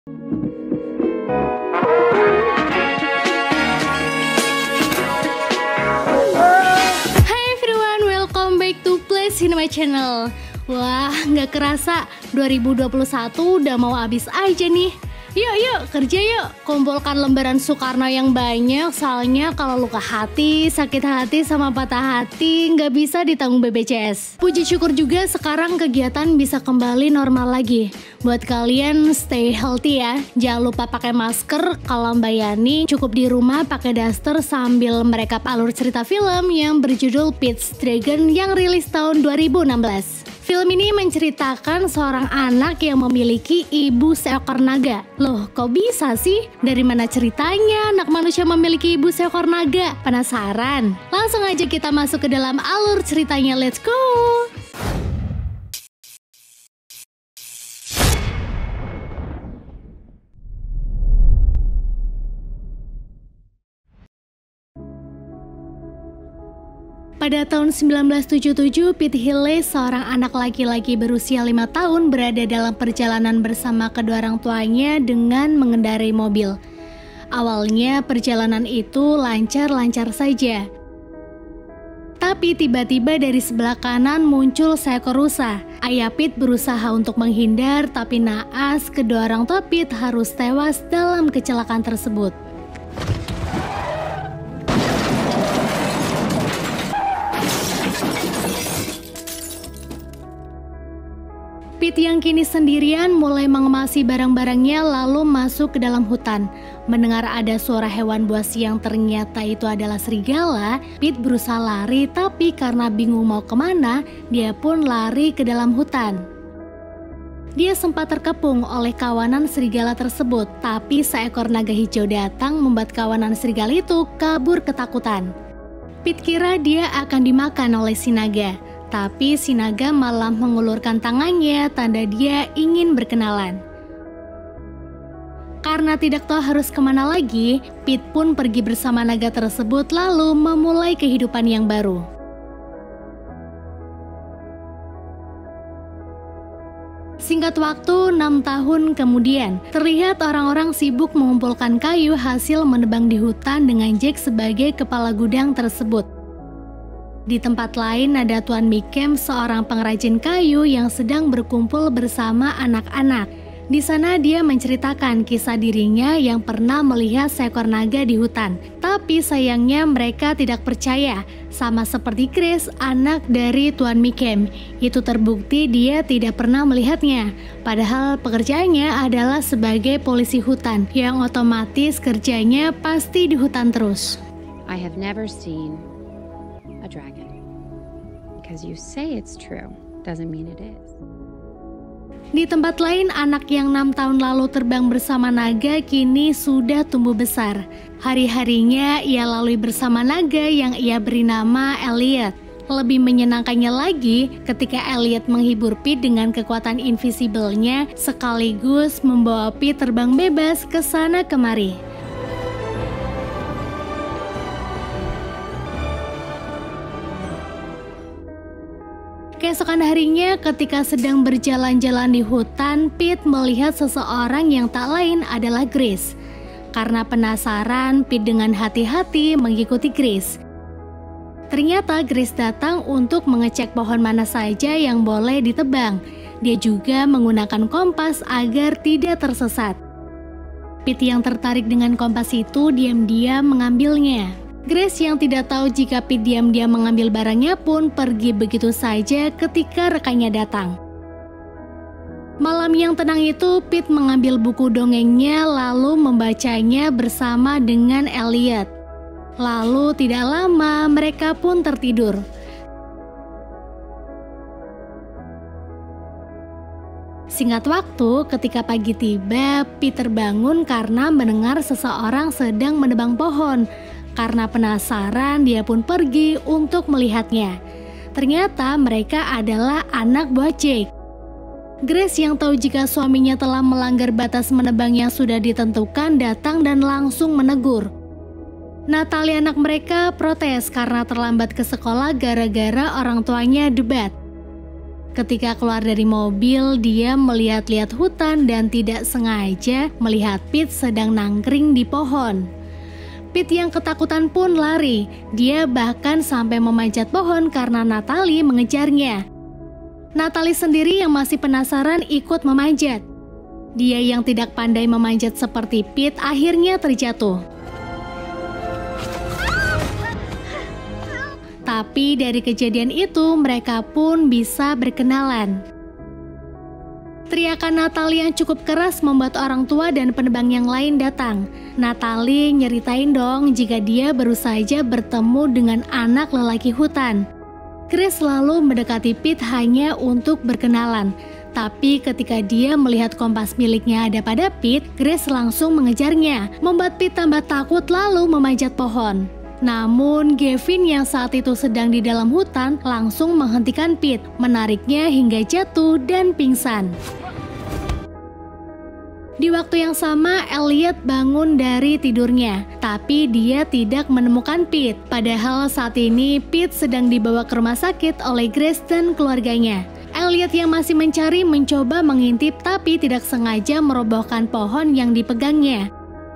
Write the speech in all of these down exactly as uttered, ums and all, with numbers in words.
Hi everyone, welcome back to Play Cinema Channel. Wah, nggak kerasa dua ribu dua puluh satu udah mau habis aja nih. Yuk yuk kerja yuk, kumpulkan lembaran Soekarno yang banyak. Soalnya kalau luka hati, sakit hati sama patah hati nggak bisa ditanggung B P J S. Puji syukur juga sekarang kegiatan bisa kembali normal lagi. Buat kalian stay healthy ya. Jangan lupa pakai masker. Kalau Mbak Yani cukup di rumah pakai daster sambil merekap alur cerita film yang berjudul Pete's Dragon yang rilis tahun dua ribu enam belas. Film ini menceritakan seorang anak yang memiliki ibu seekor naga. Loh, kok bisa sih? Dari mana ceritanya anak manusia memiliki ibu seekor naga? Penasaran? Langsung aja kita masuk ke dalam alur ceritanya, let's go! Pada tahun sembilan belas tujuh puluh tujuh, Pete Healy, seorang anak laki-laki berusia lima tahun, berada dalam perjalanan bersama kedua orang tuanya dengan mengendarai mobil. Awalnya perjalanan itu lancar-lancar saja. Tapi tiba-tiba dari sebelah kanan muncul seekor rusa. Ayah Pete berusaha untuk menghindar, tapi naas kedua orang tua Pete harus tewas dalam kecelakaan tersebut. Pete yang kini sendirian mulai mengemasi barang-barangnya lalu masuk ke dalam hutan. Mendengar ada suara hewan buas yang ternyata itu adalah serigala, Pete berusaha lari tapi karena bingung mau kemana, dia pun lari ke dalam hutan. Dia sempat terkepung oleh kawanan serigala tersebut, tapi seekor naga hijau datang membuat kawanan serigala itu kabur ketakutan. Pete kira dia akan dimakan oleh si naga. Tapi si naga malah mengulurkan tangannya tanda dia ingin berkenalan. Karena tidak tahu harus kemana lagi, Pete pun pergi bersama naga tersebut lalu memulai kehidupan yang baru. Singkat waktu, enam tahun kemudian, terlihat orang-orang sibuk mengumpulkan kayu hasil menebang di hutan dengan Jack sebagai kepala gudang tersebut. Di tempat lain ada Tuan Mikem, seorang pengrajin kayu yang sedang berkumpul bersama anak-anak. Di sana dia menceritakan kisah dirinya yang pernah melihat seekor naga di hutan. Tapi sayangnya mereka tidak percaya, sama seperti Chris, anak dari Tuan Mikem. Itu terbukti dia tidak pernah melihatnya. Padahal pekerjaannya adalah sebagai polisi hutan, yang otomatis kerjanya pasti di hutan terus. I have never seen a dragon. Because you say it's true, doesn't mean it is. Di tempat lain, anak yang enam tahun lalu terbang bersama naga kini sudah tumbuh besar. Hari-harinya ia lalui bersama naga yang ia beri nama Elliot. Lebih menyenangkannya lagi ketika Elliot menghibur Pete dengan kekuatan invisible-nya sekaligus membawa Pete terbang bebas ke sana kemari. Keesokan harinya ketika sedang berjalan-jalan di hutan, Pete melihat seseorang yang tak lain adalah Grace. Karena penasaran, Pete dengan hati-hati mengikuti Grace. Ternyata Grace datang untuk mengecek pohon mana saja yang boleh ditebang. Dia juga menggunakan kompas agar tidak tersesat. Pete yang tertarik dengan kompas itu diam-diam mengambilnya. Grace yang tidak tahu jika Pete diam-diam mengambil barangnya pun pergi begitu saja ketika rekannya datang. Malam yang tenang itu, Pete mengambil buku dongengnya lalu membacanya bersama dengan Elliot. Lalu tidak lama mereka pun tertidur. Singkat waktu, ketika pagi tiba, Pete terbangun karena mendengar seseorang sedang menebang pohon. Karena penasaran, dia pun pergi untuk melihatnya. Ternyata mereka adalah anak buah Jake. Grace yang tahu jika suaminya telah melanggar batas menebang yang sudah ditentukan datang dan langsung menegur. Natalie anak mereka protes karena terlambat ke sekolah gara-gara orang tuanya debat. Ketika keluar dari mobil, dia melihat-lihat hutan dan tidak sengaja melihat Pete sedang nangkring di pohon. Pete yang ketakutan pun lari. Dia bahkan sampai memanjat pohon karena Natalie mengejarnya. Natalie sendiri yang masih penasaran ikut memanjat. Dia yang tidak pandai memanjat seperti Pete akhirnya terjatuh. Tapi dari kejadian itu mereka pun bisa berkenalan. Teriakan Natalie yang cukup keras membuat orang tua dan penebang yang lain datang. Natalie nyeritain dong jika dia baru saja bertemu dengan anak lelaki hutan. Grace lalu mendekati Pete hanya untuk berkenalan. Tapi ketika dia melihat kompas miliknya ada pada Pete, Grace langsung mengejarnya, membuat Pete tambah takut lalu memanjat pohon. Namun Gavin yang saat itu sedang di dalam hutan langsung menghentikan Pete, menariknya hingga jatuh dan pingsan. Di waktu yang sama, Elliot bangun dari tidurnya, tapi dia tidak menemukan Pete. Padahal saat ini Pete sedang dibawa ke rumah sakit oleh Grace dan keluarganya. Elliot yang masih mencari mencoba mengintip tapi tidak sengaja merobohkan pohon yang dipegangnya.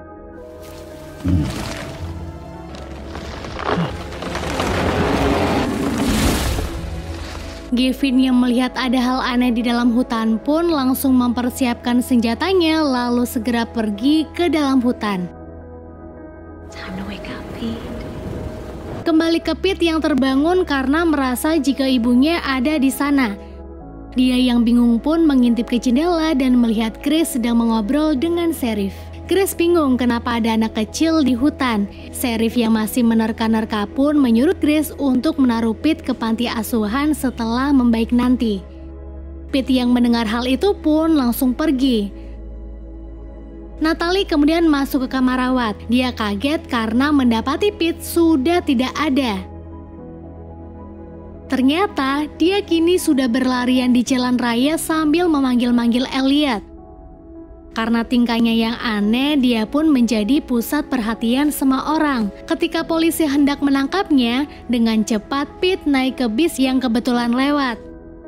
Gavin yang melihat ada hal aneh di dalam hutan pun langsung mempersiapkan senjatanya lalu segera pergi ke dalam hutan. Time to wake up, Pete. Kembali ke Pete yang terbangun karena merasa jika ibunya ada di sana. Dia yang bingung pun mengintip ke jendela dan melihat Grace sedang mengobrol dengan Sheriff. Grace bingung kenapa ada anak kecil di hutan. Sheriff yang masih menerka-nerka pun menyuruh Grace untuk menaruh Pete ke panti asuhan setelah membaik nanti. Pete yang mendengar hal itu pun langsung pergi. Natalie kemudian masuk ke kamar rawat. Dia kaget karena mendapati Pete sudah tidak ada. Ternyata dia kini sudah berlarian di jalan raya sambil memanggil-manggil Elliot. Karena tingkahnya yang aneh, dia pun menjadi pusat perhatian semua orang. Ketika polisi hendak menangkapnya, dengan cepat Pete naik ke bis yang kebetulan lewat.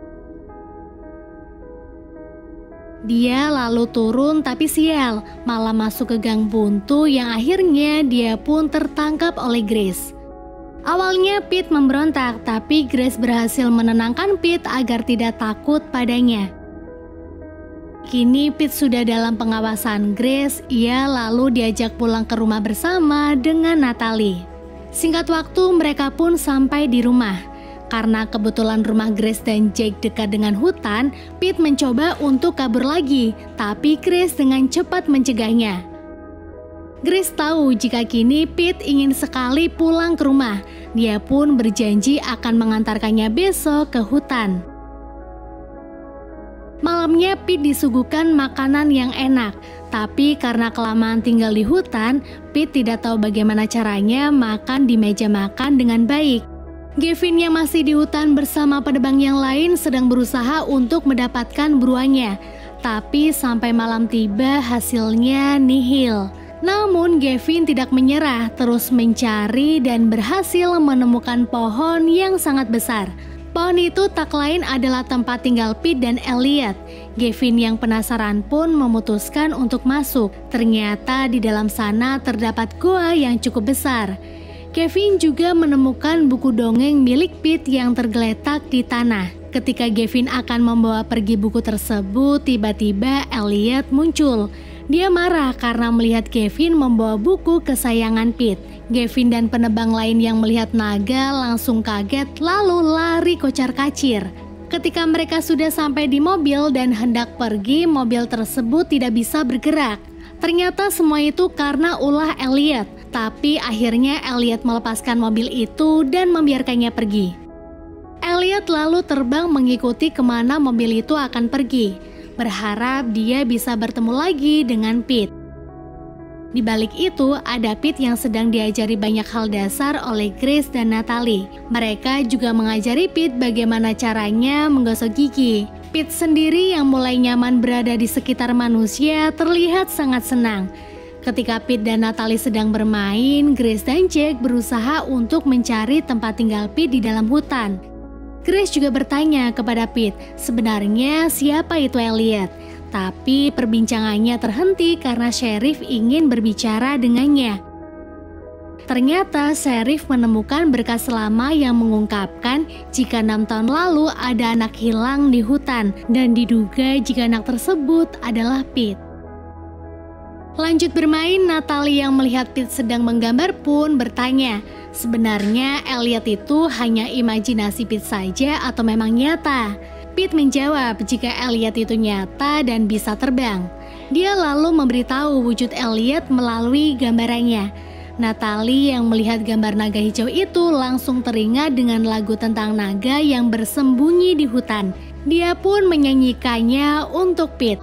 Dia lalu turun tapi sial, malah masuk ke gang buntu yang akhirnya dia pun tertangkap oleh Grace. Awalnya Pete memberontak, tapi Grace berhasil menenangkan Pete agar tidak takut padanya. Kini Pete sudah dalam pengawasan Grace, ia lalu diajak pulang ke rumah bersama dengan Natalie. Singkat waktu mereka pun sampai di rumah. Karena kebetulan rumah Grace dan Jake dekat dengan hutan, Pete mencoba untuk kabur lagi, tapi Grace dengan cepat mencegahnya. Grace tahu jika kini Pete ingin sekali pulang ke rumah. Dia pun berjanji akan mengantarkannya besok ke hutan. Malamnya Pete disuguhkan makanan yang enak, tapi karena kelamaan tinggal di hutan, Pete tidak tahu bagaimana caranya makan di meja makan dengan baik. Gavin yang masih di hutan bersama penebang yang lain sedang berusaha untuk mendapatkan buruannya, tapi sampai malam tiba hasilnya nihil. Namun Gavin tidak menyerah, terus mencari dan berhasil menemukan pohon yang sangat besar. Pohon itu tak lain adalah tempat tinggal Pete dan Elliot. Gavin yang penasaran pun memutuskan untuk masuk. Ternyata di dalam sana terdapat goa yang cukup besar. Gavin juga menemukan buku dongeng milik Pete yang tergeletak di tanah. Ketika Gavin akan membawa pergi buku tersebut, tiba-tiba Elliot muncul. Dia marah karena melihat Gavin membawa buku kesayangan Pete. Gavin dan penebang lain yang melihat naga langsung kaget lalu lari kocar-kacir. Ketika mereka sudah sampai di mobil dan hendak pergi, mobil tersebut tidak bisa bergerak. Ternyata semua itu karena ulah Elliot. Tapi akhirnya Elliot melepaskan mobil itu dan membiarkannya pergi. Elliot lalu terbang mengikuti kemana mobil itu akan pergi, berharap dia bisa bertemu lagi dengan Pete. Di balik itu, ada Pete yang sedang diajari banyak hal dasar oleh Grace dan Natalie. Mereka juga mengajari Pete bagaimana caranya menggosok gigi. Pete sendiri yang mulai nyaman berada di sekitar manusia terlihat sangat senang. Ketika Pete dan Natalie sedang bermain, Grace dan Jake berusaha untuk mencari tempat tinggal Pete di dalam hutan. Grace juga bertanya kepada Pete, sebenarnya siapa itu Elliot? Tapi perbincangannya terhenti karena Sheriff ingin berbicara dengannya. Ternyata Sheriff menemukan berkas lama yang mengungkapkan jika enam tahun lalu ada anak hilang di hutan dan diduga jika anak tersebut adalah Pete. Lanjut bermain, Natalie yang melihat Pete sedang menggambar pun bertanya, sebenarnya Elliot itu hanya imajinasi Pete saja atau memang nyata? Pete menjawab jika Elliot itu nyata dan bisa terbang. Dia lalu memberitahu wujud Elliot melalui gambarannya. Natalie yang melihat gambar naga hijau itu langsung teringat dengan lagu tentang naga yang bersembunyi di hutan. Dia pun menyanyikannya untuk Pete.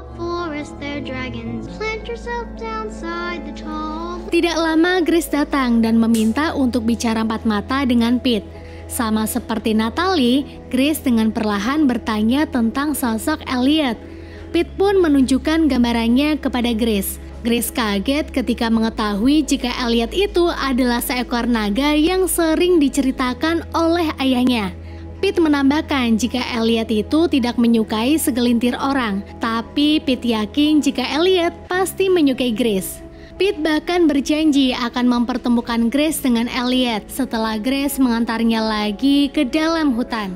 Tidak lama Grace datang dan meminta untuk bicara empat mata dengan Pete. Sama seperti Natalie, Grace dengan perlahan bertanya tentang sosok Elliot. Pete pun menunjukkan gambarannya kepada Grace. Grace kaget ketika mengetahui jika Elliot itu adalah seekor naga yang sering diceritakan oleh ayahnya. Pete menambahkan jika Elliot itu tidak menyukai segelintir orang, tapi Pete yakin jika Elliot pasti menyukai Grace. Pete bahkan berjanji akan mempertemukan Grace dengan Elliot setelah Grace mengantarnya lagi ke dalam hutan.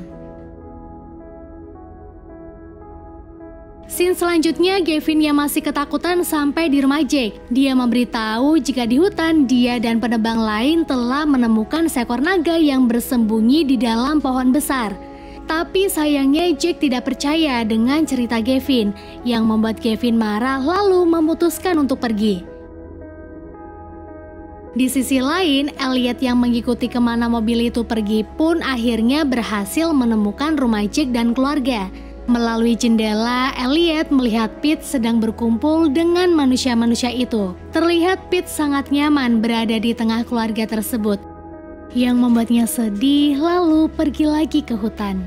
Scene selanjutnya, Gavin yang masih ketakutan sampai di rumah Jake. Dia memberitahu jika di hutan dia dan penebang lain telah menemukan seekor naga yang bersembunyi di dalam pohon besar. Tapi sayangnya Jake tidak percaya dengan cerita Gavin, yang membuat Gavin marah lalu memutuskan untuk pergi. Di sisi lain, Elliot yang mengikuti kemana mobil itu pergi pun akhirnya berhasil menemukan rumah Jake dan keluarga. Melalui jendela, Elliot melihat Pete sedang berkumpul dengan manusia-manusia itu. Terlihat Pete sangat nyaman berada di tengah keluarga tersebut, yang membuatnya sedih lalu pergi lagi ke hutan.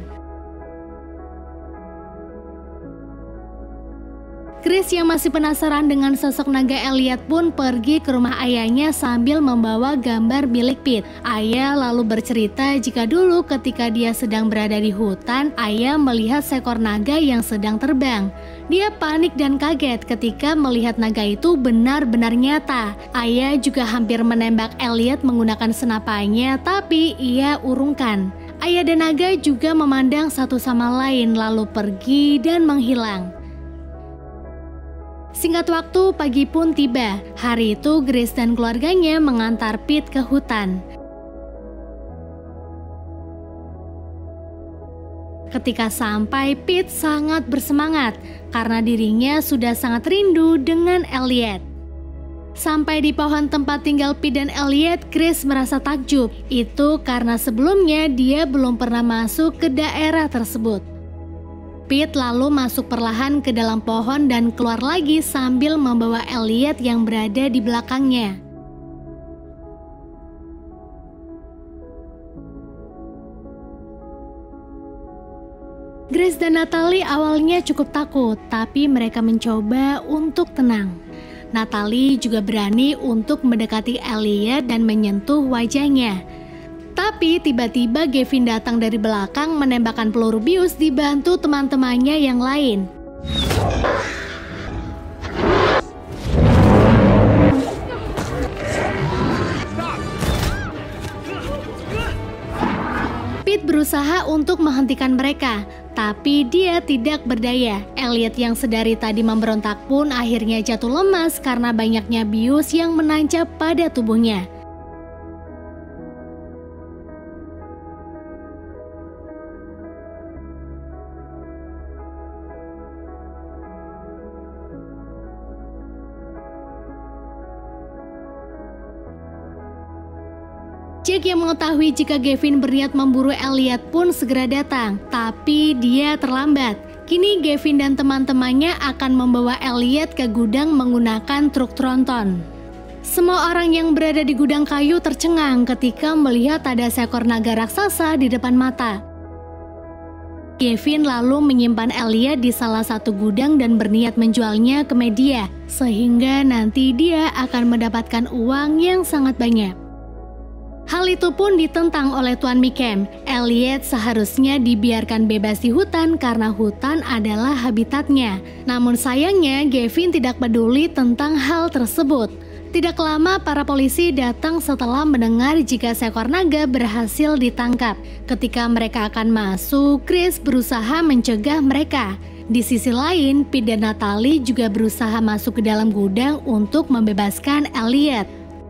Grace yang masih penasaran dengan sosok naga Elliot pun pergi ke rumah ayahnya sambil membawa gambar milik Pete. Ayah lalu bercerita jika dulu ketika dia sedang berada di hutan, ayah melihat seekor naga yang sedang terbang. Dia panik dan kaget ketika melihat naga itu benar-benar nyata. Ayah juga hampir menembak Elliot menggunakan senapannya, tapi ia urungkan. Ayah dan naga juga memandang satu sama lain lalu pergi dan menghilang. Singkat waktu, pagi pun tiba. Hari itu Grace dan keluarganya mengantar Pete ke hutan. Ketika sampai, Pete sangat bersemangat karena dirinya sudah sangat rindu dengan Elliot. Sampai di pohon tempat tinggal Pete dan Elliot, Grace merasa takjub. Itu karena sebelumnya dia belum pernah masuk ke daerah tersebut. Pete lalu masuk perlahan ke dalam pohon dan keluar lagi sambil membawa Elliot yang berada di belakangnya. Grace dan Natalie awalnya cukup takut, tapi mereka mencoba untuk tenang. Natalie juga berani untuk mendekati Elliot dan menyentuh wajahnya. Tapi tiba-tiba Gavin datang dari belakang menembakkan peluru bius dibantu teman-temannya yang lain. Pete berusaha untuk menghentikan mereka, tapi dia tidak berdaya. Elliot yang sedari tadi memberontak pun akhirnya jatuh lemas karena banyaknya bius yang menancap pada tubuhnya. Jake yang mengetahui jika Gavin berniat memburu Elliot pun segera datang, tapi dia terlambat. Kini Gavin dan teman-temannya akan membawa Elliot ke gudang menggunakan truk tronton. Semua orang yang berada di gudang kayu tercengang ketika melihat ada seekor naga raksasa di depan mata. Gavin lalu menyimpan Elliot di salah satu gudang dan berniat menjualnya ke media, sehingga nanti dia akan mendapatkan uang yang sangat banyak. Hal itu pun ditentang oleh Tuan Mikem. Elliot seharusnya dibiarkan bebas di hutan karena hutan adalah habitatnya. Namun sayangnya Gavin tidak peduli tentang hal tersebut. Tidak lama para polisi datang setelah mendengar jika seekor naga berhasil ditangkap. Ketika mereka akan masuk, Chris berusaha mencegah mereka. Di sisi lain, Pete dan Natalie juga berusaha masuk ke dalam gudang untuk membebaskan Elliot.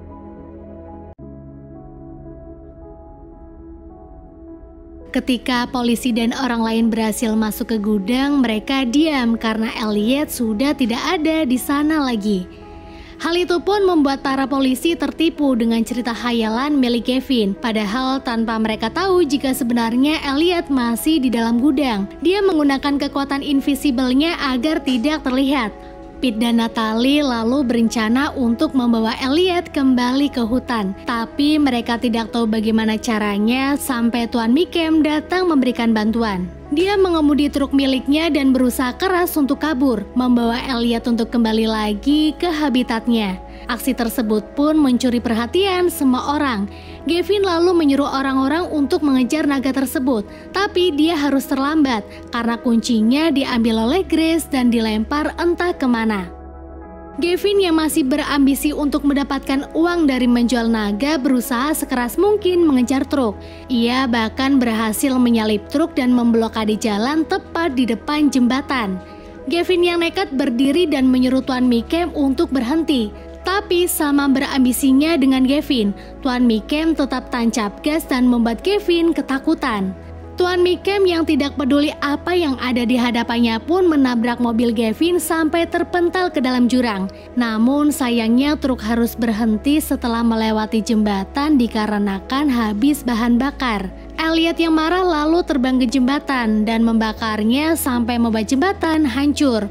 Ketika polisi dan orang lain berhasil masuk ke gudang, mereka diam karena Elliot sudah tidak ada di sana lagi. Hal itu pun membuat para polisi tertipu dengan cerita khayalan milik Gavin, padahal tanpa mereka tahu jika sebenarnya Elliot masih di dalam gudang. Dia menggunakan kekuatan invisible-nya agar tidak terlihat. Pete dan Natalie lalu berencana untuk membawa Elliot kembali ke hutan. Tapi mereka tidak tahu bagaimana caranya sampai Tuan Mikem datang memberikan bantuan. Dia mengemudi truk miliknya dan berusaha keras untuk kabur, membawa Elliot untuk kembali lagi ke habitatnya. Aksi tersebut pun mencuri perhatian semua orang. Gavin lalu menyuruh orang-orang untuk mengejar naga tersebut, tapi dia harus terlambat karena kuncinya diambil oleh Grace dan dilempar entah kemana. Gavin yang masih berambisi untuk mendapatkan uang dari menjual naga berusaha sekeras mungkin mengejar truk. Ia bahkan berhasil menyalip truk dan memblokade jalan tepat di depan jembatan. Gavin yang nekat berdiri dan menyuruh Tuan Mikem untuk berhenti. Tapi sama berambisinya dengan Gavin, Tuan Mikem tetap tancap gas dan membuat Gavin ketakutan. Tuan Mikem yang tidak peduli apa yang ada di hadapannya pun menabrak mobil Gavin sampai terpental ke dalam jurang. Namun sayangnya truk harus berhenti setelah melewati jembatan dikarenakan habis bahan bakar. Elliot yang marah lalu terbang ke jembatan dan membakarnya sampai membuat jembatan hancur.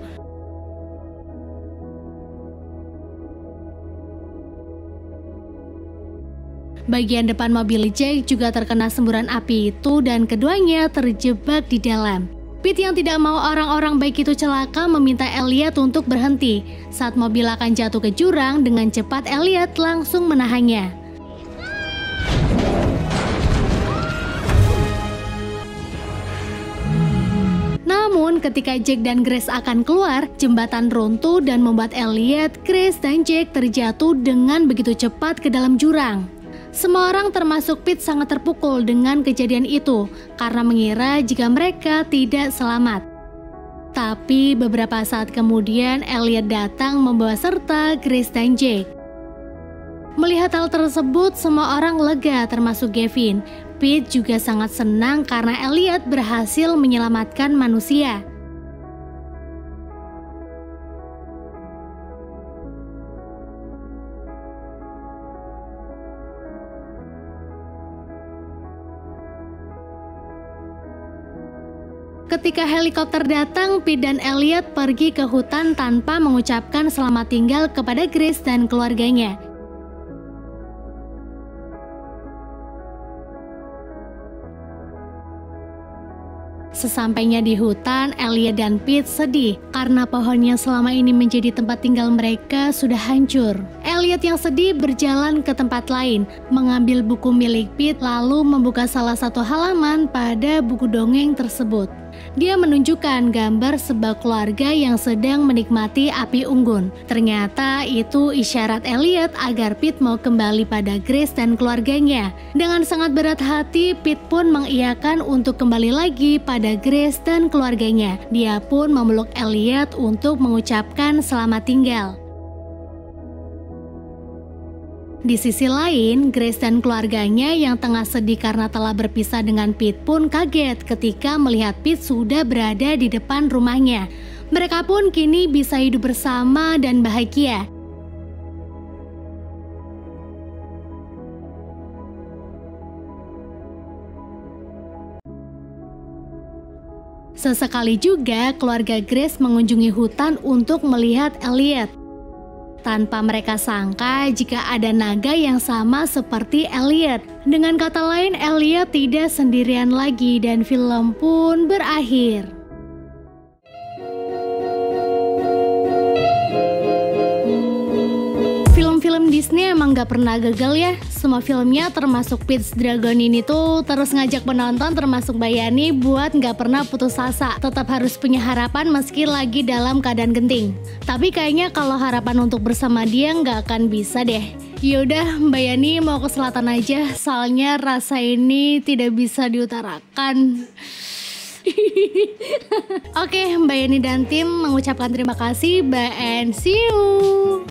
Bagian depan mobil Jack juga terkena semburan api itu dan keduanya terjebak di dalam. Pete yang tidak mau orang-orang baik itu celaka meminta Elliot untuk berhenti. Saat mobil akan jatuh ke jurang, dengan cepat Elliot langsung menahannya. Namun ketika Jack dan Grace akan keluar, jembatan runtuh dan membuat Elliot, Grace, dan Jack terjatuh dengan begitu cepat ke dalam jurang. Semua orang termasuk Pete sangat terpukul dengan kejadian itu karena mengira jika mereka tidak selamat. Tapi beberapa saat kemudian Elliot datang membawa serta Grace dan Jack. Melihat hal tersebut, semua orang lega termasuk Gavin. Pete juga sangat senang karena Elliot berhasil menyelamatkan manusia. Ketika helikopter datang, Pete dan Elliot pergi ke hutan tanpa mengucapkan selamat tinggal kepada Grace dan keluarganya. Sesampainya di hutan, Elliot dan Pete sedih karena pohon yang selama ini menjadi tempat tinggal mereka sudah hancur. Elliot yang sedih berjalan ke tempat lain, mengambil buku milik Pete lalu membuka salah satu halaman pada buku dongeng tersebut. Dia menunjukkan gambar sebuah keluarga yang sedang menikmati api unggun. Ternyata itu isyarat Elliot agar Pete mau kembali pada Grace dan keluarganya. Dengan sangat berat hati, Pete pun mengiyakan untuk kembali lagi pada Grace dan keluarganya. Dia pun memeluk Elliot untuk mengucapkan selamat tinggal. Di sisi lain, Grace dan keluarganya yang tengah sedih karena telah berpisah dengan Pete pun kaget ketika melihat Pete sudah berada di depan rumahnya. Mereka pun kini bisa hidup bersama dan bahagia. Sesekali juga keluarga Grace mengunjungi hutan untuk melihat Elliot. Tanpa mereka sangka jika ada naga yang sama seperti Elliot. Dengan kata lain, Elliot tidak sendirian lagi dan film pun berakhir. Film-film Disney emang emang gak pernah gagal ya. Semua filmnya termasuk Pete's Dragon ini tuh terus ngajak penonton termasuk Mbak Yani buat gak pernah putus asa. Tetap harus punya harapan meski lagi dalam keadaan genting. Tapi kayaknya kalau harapan untuk bersama dia gak akan bisa deh. Yaudah Mbak Yani mau ke selatan aja, soalnya rasa ini tidak bisa diutarakan. Oke, Mbak Yani dan tim mengucapkan terima kasih. Bye and see you.